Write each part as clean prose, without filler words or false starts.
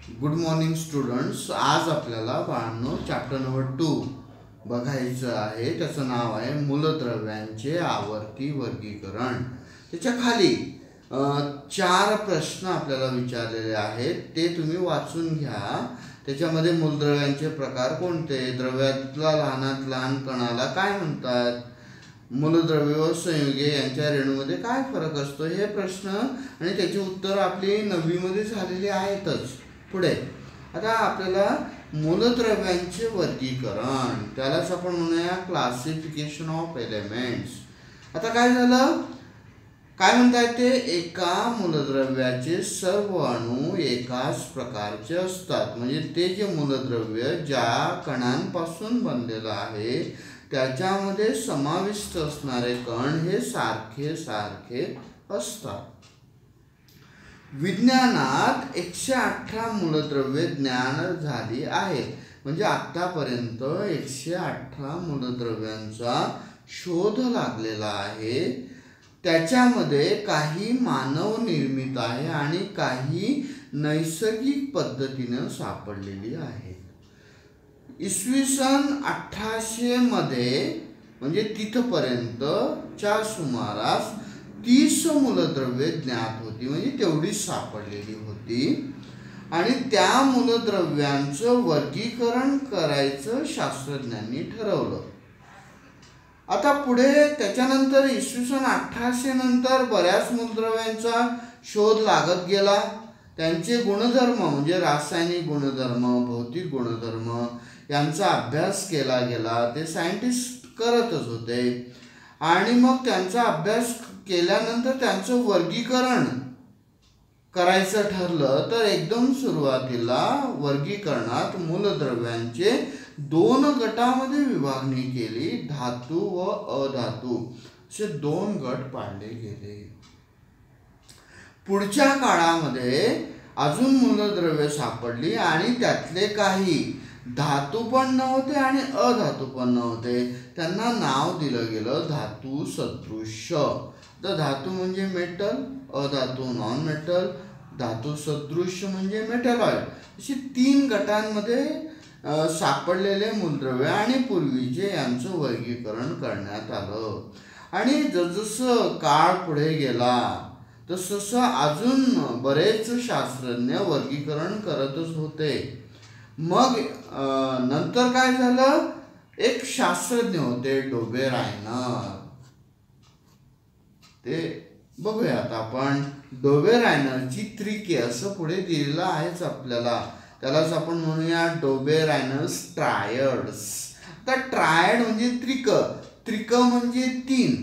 Good morning students. आज आपल्याला बाळांनो चॅप्टर नंबर 2 बघायचं आहे. त्याचं नाव आहे मूलद्रव्यांचे आवर्ती वर्गीकरण. त्याच्या खाली 4 प्रश्न आपल्याला विचारलेले आहेत, ते तुम्ही वाचून घ्या. त्याच्यामध्ये मूलद्रव्यांचे प्रकार कोणते, द्रव्यातला लहानात लहान कणाला काय म्हणतात, मूलद्रव्य व संयुगे यांच्या रेणूमध्ये काय फरक असतो, हे प्रश्न आणि त्याची उत्तर आपली 9वी मध्ये झालेली आहेतच. पुढे आता आपल्याला मूलद्रव्यांचे वर्गीकरण, त्यालाच आपण म्हणूया क्लासिफिकेशन ऑफ एलिमेंट्स. आता काय झालं, काय म्हणताय ते, एका मूलद्रव्याचे सर्व अणू एकाच प्रकारचे असतात. म्हणजे ते जे मूलद्रव्य ज्या कणांपासून बनलेलं आहे त्याच्यामध्ये समाविष्ट असणारे कण हे सारखे सारखे असतात. विज्ञानात 118 मूलद्रव्ये ज्ञात झाली आहेत. म्हणजे आतापर्यंत 118 मूलद्रव्यांचा शोध लागलेला आहे. त्याच्यामध्ये काही मानव निर्मित आहे आणि काही नैसर्गिक पद्धतीने सापडलेली आहे. इसवी सन 1800 मध्ये म्हणजे तिथपर्यंतच्या सुमारास 30 मूलद्रव्ये ज्ञात होती, म्हणजे तेवढीच सापडलेली होती. आणि त्या मूलद्रव्यांचं वर्गीकरण करायचं शास्त्रज्ञांनी ठरवलं. आता पुढे त्याच्यानंतर इसवी सन 1800 नंतर बऱ्याच मूलद्रव्यांचा शोध लागत गेला. त्यांचे गुणधर्म म्हणजे रासायनिक गुणधर्म, भौतिक गुणधर्म यांचा अभ्यास केला गेला. ते सायंटिस्ट करतच होते. आणि मग त्यांचा अभ्यास केल्यानंतर त्यांचं वर्गीकरण करायचं ठरलं. तर एकदम सुरुवातीला वर्गीकरणात मूलद्रव्यांचे 2 गटामध्ये विभागणी केली. धातू व अधातू असे 2 गट पाडले गेले. पुढच्या काळामध्ये अजून मूलद्रव्ये सापडली आणि त्यातले काही धातू पण नव्हते आणि अधातू पण नव्हते. त्यांना नाव दिलं गेलं धातू सदृश्य. तर धातू म्हणजे मेटल, अधातू नॉन मेटल, धातू सदृश्य म्हणजे मेटलॉइड. अशी 3 गटांमध्ये सापडलेले मूलद्रव्य आणि पूर्वीचे यांचं वर्गीकरण करण्यात आलं. आणि जसजसं काळ पुढे गेला तसं अजून बरेच शास्त्रज्ञ वर्गीकरण करतच होते. मग नंतर काय झालं, एक शास्त्रज्ञ होते डोबे रायनर. ते बघूयात आपण. डोबे रायनरची त्रिके असं पुढे दिलेलं आहेच आपल्याला. त्यालाच आपण म्हणूया डोबे रायनर्स ट्रायड्स. तर ट्रायड म्हणजे त्रिक म्हणजे 3.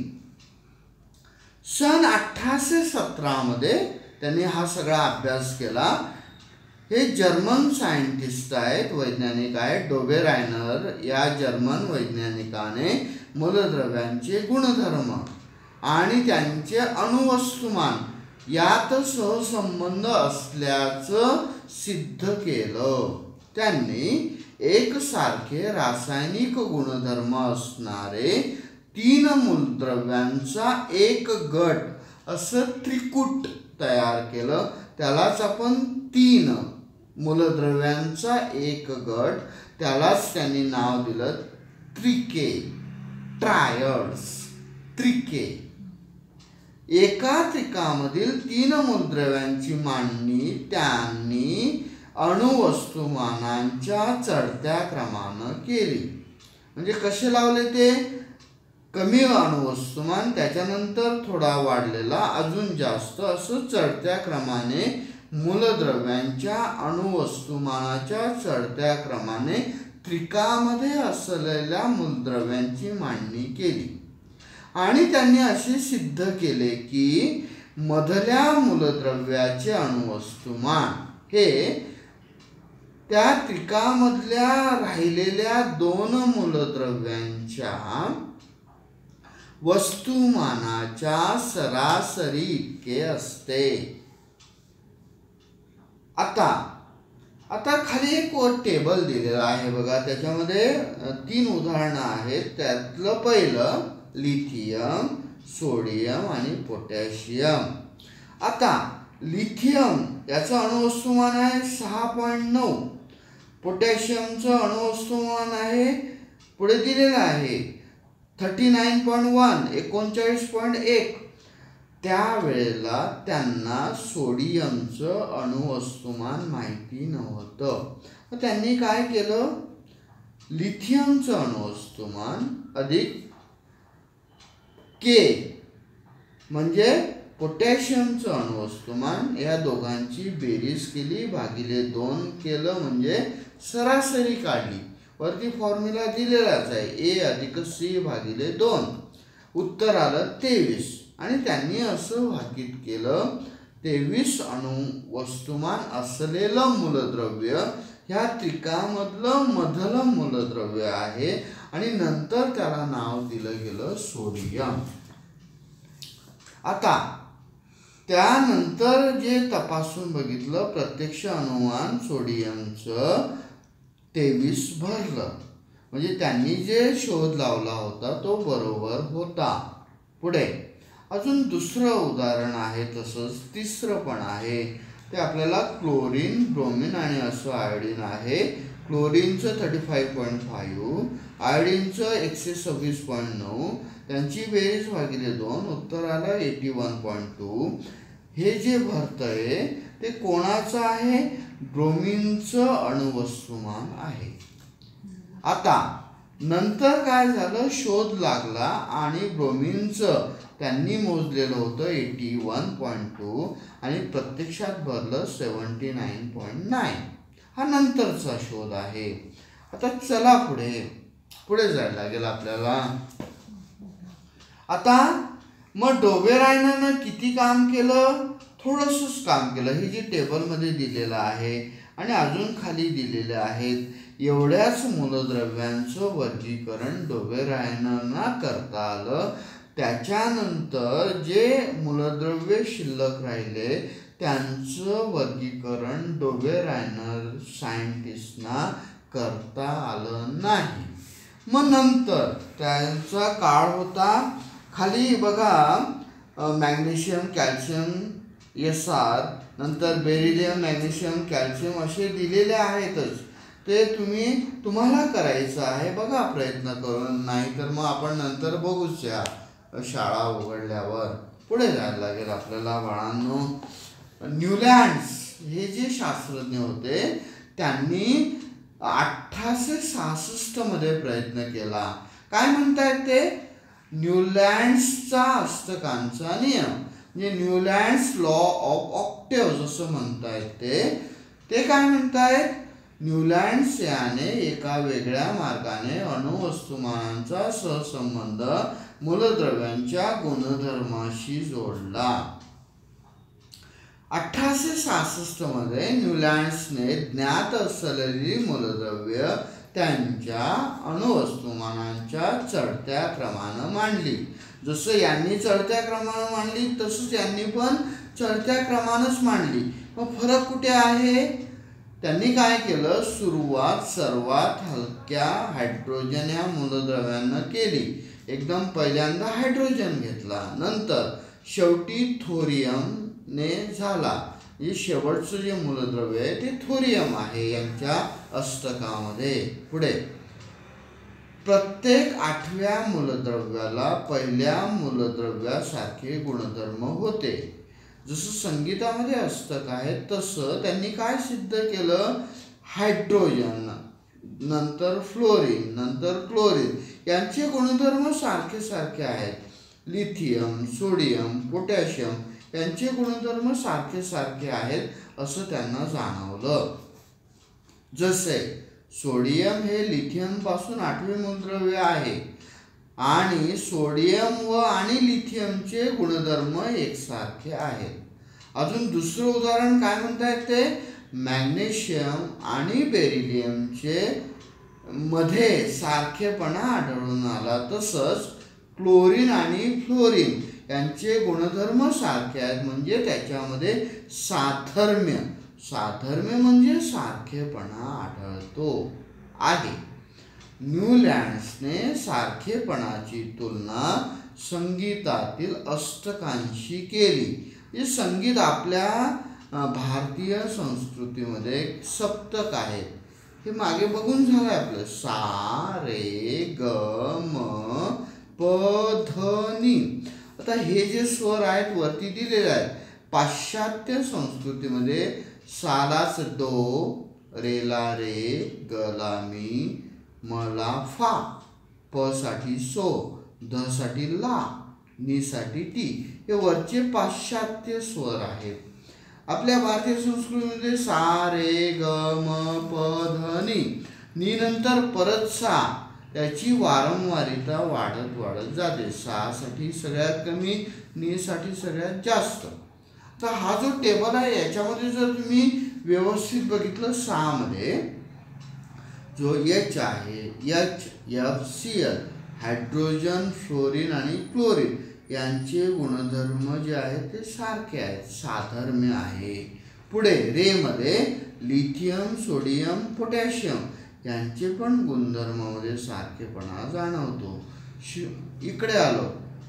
सन 1817 मध्ये त्यांनी हा सगळा अभ्यास केला. हे जर्मन सायंटिस्ट आहेत, वैज्ञानिक आहेत. डोबे रायनर या जर्मन वैज्ञानिकाने मूलद्रव्यांचे गुणधर्म आणि त्यांचे अणुवस्तुमान यात सहसंबंध असल्याचं सिद्ध केलं. त्यांनी एकसारखे रासायनिक गुणधर्म असणारे 3 मूलद्रव्यांचा एक गट असं त्रिकूट तयार केलं. त्यालाच आपण 3 मूलद्रव्यांचा एक गट, त्यालाच त्यांनी नाव दिलं त्रिके, ट्रायड्स, त्रिके. एका त्रिकामधील 3 मूलद्रव्यांची मांडणी त्यांनी अणुवस्तुमानांच्या चढत्या क्रमानं केली. म्हणजे कसे लावले ते, कमी अणुवस्तुमान, त्याच्यानंतर थोडा वाढलेला, अजून जास्त, असं चढत्या क्रमाने मूलद्रव्यांच्या अणुवस्तुमानाच्या चढत्या क्रमाने त्रिकामध्ये असलेल्या मूलद्रव्यांची मांडणी केली. आणि त्यांनी असे सिद्ध केले की मधल्या मूलद्रव्याचे अणुवस्तुमान हे त्या त्रिकामधल्या राहिलेल्या 2 मूलद्रव्यांच्या वस्तुमानाच्या सरासरी इतके असते. आता खाली एक टेबल दिलेला आहे बघा. त्याच्यामध्ये 3 उदाहरणं आहेत. त्यातलं पहिलं लिथियम, सोडियम आणि पोटॅशियम. आता लिथियम याचं अणुवस्तुमान आहे 6.9. पोटॅशियमचं अणुवस्तुमान आहे पुढे दिलेलं आहे 39.1 39.1. त्यावेळेला त्यांना सोडियमचं अणुवस्तुमान माहिती नव्हतं. मग त्यांनी काय केलं, लिथियमचं अणुवस्तुमान अधिक के म्हणजे पोटॅशियमचं अणुवस्तुमान या दोघांची बेरीज केली, भागिले 2 केलं म्हणजे सरासरी काढली. वरती फॉर्म्युला दिलेलाच आहे ए अधिक सी भागिले 2. उत्तर आलं 23. आणि त्यांनी असं भाकीत केलं 23 अणुवस्तुमान असलेलं मूलद्रव्य ह्या त्रिकामधलं मधलं मूलद्रव्य आहे आणि नंतर त्याला नाव दिलं गेलं सोडियम. आता त्यानंतर जे तपासून बघितलं प्रत्यक्ष अनुमान सोडियमचं 23 भरलं, म्हणजे त्यांनी जे शोध लावला होता तो बरोबर होता. पुढे अजून दुसरं उदाहरण आहे, तसंच तिसरं पण आहे. ते आपल्याला क्लोरीन, ब्रोमिन आणि असं आयोडीन आहे. क्लोरीनचं 35.5, आयोडीनचं 126.9. त्यांची बेरीज भागिले 2. उत्तर आलं 81.2. हे जे भरतंय ते कोणाचं आहे, ब्रोमिनचं अणुवस्तुमान आहे. आता नंतर काय झालं, शोध लागला आणि ब्रोमिनचं त्यांनी मोजलेलं होतं 81.2 आणि प्रत्यक्षात भरलं 79.9. हा नंतरचा शोध आहे. आता चला पुढे जायला लागेल आपल्याला. आता मग डोबेरायनानं किती काम केलं, थोडंसंच काम केलं. हे जे टेबलमध्ये दिलेलं आहे आणि अजून खाली दिलेले आहेत एवढ्याच मूलद्रव्यांचं वर्गीकरण डोबेरायनांना करता आलं. त्याच्यानंतर जे मूलद्रव्य शिल्लक राहिले त्यांचं वर्गीकरण डोबेरायनर सायंटिस्टना करता आलं नाही. मग नंतर त्यांचा काळ होता. खाली बघा मॅग्नेशियम, कॅल्शियम, SR, नंतर बेरिलियम, मॅग्नेशियम, कॅल्शियम असे दिलेले आहेतच. ते तुम्हाला करायचं आहे बघा प्रयत्न करून, नाही तर मग आपण नंतर बघूच या शाळा उघडल्यावर. पुढे जायला लागेल आपल्याला बाळांनो. न्यूलँड्स हे जे शास्त्रज्ञ होते त्यांनी 1866 मध्ये प्रयत्न केला. काय म्हणतायत ते, न्यूलँड्सचा अष्टकांचा नियम, म्हणजे न्यूलँड्स लॉ ऑफ ऑक्टेव्ह असं म्हणतायत ते काय म्हणतायत, न्यूलँड्स याने एका वेगळ्या मार्गाने अणुवस्तुमानांचा सहसंबंध मूलद्रव्यांच्या गुणधर्माशी जोडला. 1866 मध्ये न्यूलँड्सने ज्ञात असलेली मूलद्रव्य त्यांच्या अणुवस्तुमानांच्या चढत्या क्रमानं मांडली. जसं यांनी चढत्या क्रमानं मांडली तसंच यांनी पण चढत्या क्रमानंच मांडली. मग फरक कुठे आहे, त्यांनी काय केलं, सुरुवात सर्वात हलक्या हायड्रोजन या मूलद्रव्यानं केली. एकदम पहिल्यांदा हायड्रोजन घेतला, नंतर शेवटी थोरियमने झाला. हे शेवटचं जे मूलद्रव्य आहे ते थोरियम आहे यांच्या अष्टकामध्ये. पुढे प्रत्येक 8व्या मूलद्रव्याला पहिल्या मूलद्रव्यासारखे गुणधर्म होते. जसं संगीतामध्ये अष्टक आहे तसं त्यांनी काय सिद्ध केलं, हायड्रोजन, नंतर फ्लोरीन, नंतर क्लोरीन यांचे गुणधर्म सारखे सारखे आहेत. लिथियम, सोडियम, पोटॅशियम यांचे गुणधर्म सारखे सारखे आहेत असं त्यांना जाणवलं. जसे सोडियम हे लिथियम पासून 8वे मूलद्रव्य आहे आणि सोडियम आणि लिथियमचे गुणधर्म एकसारखे आहेत. अजून दुसरं उदाहरण काय म्हणतायत ते, मॅग्नेशियम आणि बेरिलियमचे मध्ये सारखेपणा आढळून आला. तसंच क्लोरीन आणि फ्लोरीन यांचे गुणधर्म सारखे आहेत, म्हणजे त्याच्यामध्ये साधर्म्य म्हणजे सारखेपणा आढळतो आहे. न्यूलँड्सने सारखेपणाची तुलना संगीतातील अष्टकांशी केली हे संगीत आपल्या भारतीय संस्कृतीमध्ये एक सप्तक आहेत. हे मागे बघून झालं आपलं. सा रे ग म प ध नी. आता हे जे स्वर आहेत वरती दिलेले आहेत. पाश्चात्य संस्कृतीमध्ये सालाच डो, रेला रे, गला मी, मला फा, प साठी सो, ध साठी ला, नी साठी टी. हे वरचे पाश्चात्य स्वर आहेत. आपल्या भारतीय संस्कृतीमध्ये सा रे ग म प ध नी. नी नंतर परत सा. त्याची वारंवारिता वाढत जाते. सा साठी सगळ्यात कमी, नी साठी सगळ्यात जास्त. तर हा जो टेबल आहे याच्यामध्ये जर तुम्ही व्यवस्थित बघितलं, सा मध्ये जो एच आहे, H F C L, hydrogen, fluorine आणि क्लोरीन यांचे गुणधर्म जे आहेत ते सारखे आहेत, साधर्म्य आहे. पुढे रे मध्ये लिथियम, सोडियम, पोटॅशियम यांचे पण गुणधर्मामध्ये सारखेपणा जाणवतो. इकडे आलो,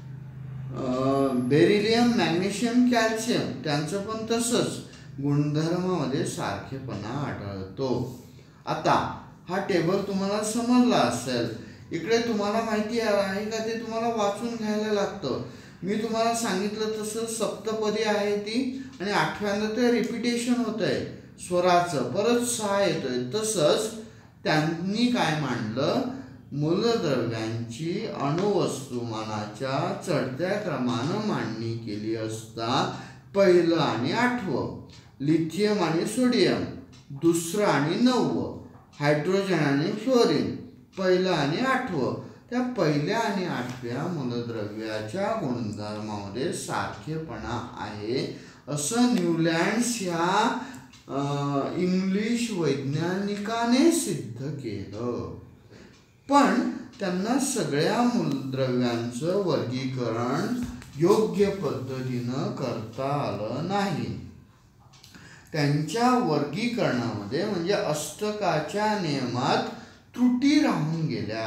बेरिलियम, मॅग्नेशियम, कॅल्शियम त्यांचं पण तसंच गुणधर्मामध्ये सारखेपणा आढळतो. आता हा टेबल तुम्हाला समजला असेल. इकडे तुम्हाला माहिती आहे का ते तुम्हाला वाचून घ्यायला लागतं. मी तुम्हाला सांगितलं तसं सप्तपदी आहे ती, आणि आठव्यांदा ते रिपिटेशन होत आहे स्वराचं, परत सा येतोय. तसंच त्यांनी काय मांडलं, मूलद्रव्यांची अणुवस्तुमानाच्या चढत्या क्रमानं मांडणी केली असता पहिलं आणि आठवं, लिथियम आणि सोडियम दुसरं आणि नववं, हायड्रोजन आणि फ्लोरीन पहिलं आणि आठवं. त्या पहिल्या आणि आठव्या मूलद्रव्याच्या गुणधर्मामध्ये सारखेपणा आहे असं न्यूलँड्स ह्या इंग्लिश वैज्ञानिकाने सिद्ध केलं. पण त्यांना सगळ्या मूलद्रव्यांचं वर्गीकरण योग्य पद्धतीनं करता आलं नाही. त्यांच्या वर्गीकरणामध्ये म्हणजे अष्टकाच्या नियमात त्रुटी राहून गेल्या.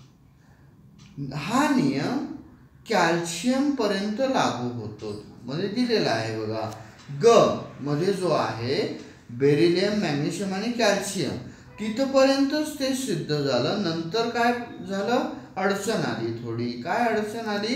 हा नियम कॅल्शियम पर्यंत लागू होतो. मध्ये दिलेला आहे बघा, ग मध्ये जो आहे बेरिलियम, मॅग्नेशियम आणि कॅल्शियम तिथपर्यंतच ते सिद्ध झालं. नंतर काय झालं, अडचण आली थोडी. काय अडचण आली,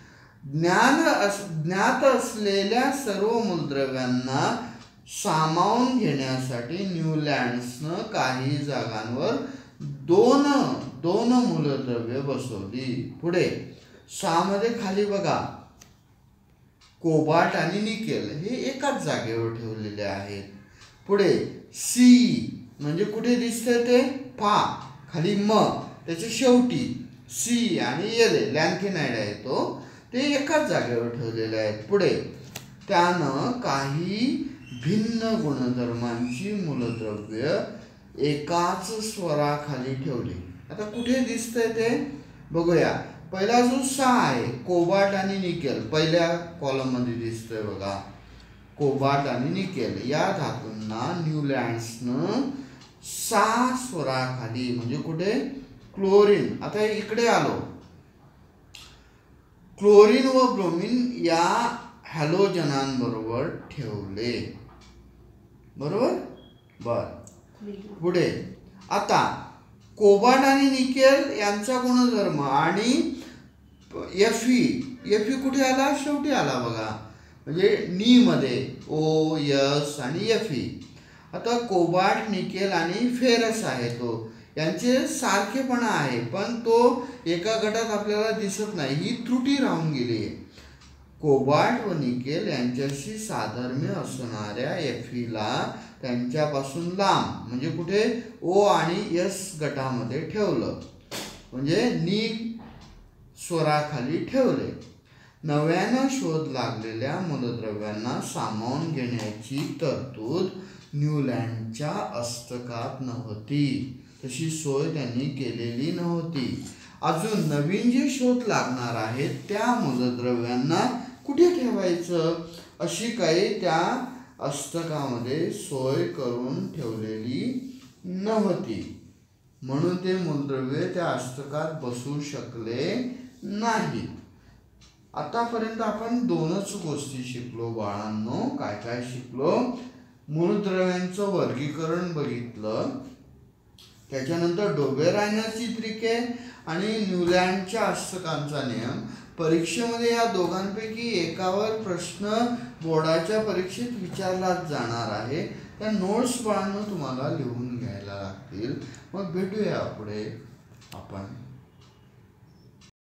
ज्ञात असलेल्या सर्व मूलद्रव्यांना सामावून घेण्यासाठी न्यूलँड्सनं काही जागांवर दोन मूलद्रव्य बसवली. पुढे सा मध्ये खाली बघा, कोबाल्ट आणि निकेल हे एकाच जागेवर ठेवलेले आहेत. पुढे सी म्हणजे कुठे दिसतंय ते, फा खाली म, त्याच्या शेवटी सी आणि एल लॅन्थेनाइड आहे तो, ते एकाच जागेवर ठेवलेले आहेत. पुढे त्यानं काही भिन्न गुणधर्मांची मूलद्रव्य एकाच स्वराखाली ठेवली. आता कुठे दिसतंय ते बघूया. पहिला जो सा आहे, कोबाल्ट आणि निकेल पहिल्या कॉलम मध्ये दिसतोय बघा. कोबाल्ट आणि निकेल या धातूंना न्यूलँड्सनं सा स्वराखाली म्हणजे कुठे, क्लोरीन. आता इकडे आलो, क्लोरीन व ब्रोमीन या हॅलोजनांबरोबर ठेवले. बरोबर. पुढे आता कोबाल्ट आणि निकेल यांचा गुणधर्म आणि एफई कुठे आला, शेवटी आला बघा, म्हणजे नी मध्ये ओ, एस आणि एफई. आता कोबाल्ट, निकेल आणि फेरस आहे तो, यांचे सारखेपणा आहे, पण तो एका गटात आपल्याला दिसत नाही. ही त्रुटी राहून गेली आहे. कोबाल्ट व निकेल यांच्याशी साधर्म्य असणाऱ्या एफईला त्यांच्यापासून लांब म्हणजे कुठे ओ आणि एस गटामध्ये ठेवलं, म्हणजे नी स्वराखाली ठेवले. नव्यानं शोध लागलेल्या मूलद्रव्यांना सामावून घेण्याची तरतूद न्यूलँडच्या अष्टकात नव्हती. तशी सोय त्यांनी केलेली नव्हती. अजून नवीन जे शोध लागणार आहेत त्या मूलद्रव्यांना कुठे ठेवायचं अशी काही त्या अष्टकामध्ये सोय करून ठेवलेली नव्हती. म्हणून ते मूलद्रव्य त्या अष्टकात बसू शकले नाही. आतापर्यंत आपण दोनच गोष्टी शिकलो बाळांनो. काय काय शिकलो? मूलद्रव्यांचं वर्गीकरण बघितलं, त्याच्यानंतर डोबेरायनरची त्रिके आणि न्यूलँडच्या अष्टकांचा नियम. परीक्षेमध्ये या दोघांपैकी एकावर प्रश्न बोर्डाच्या परीक्षेत विचारलाच जाणार आहे. त्या नोट्स बाळांनो तुम्हाला लिहून घ्यायला लागतील. मग भेटूया पुढे आपण.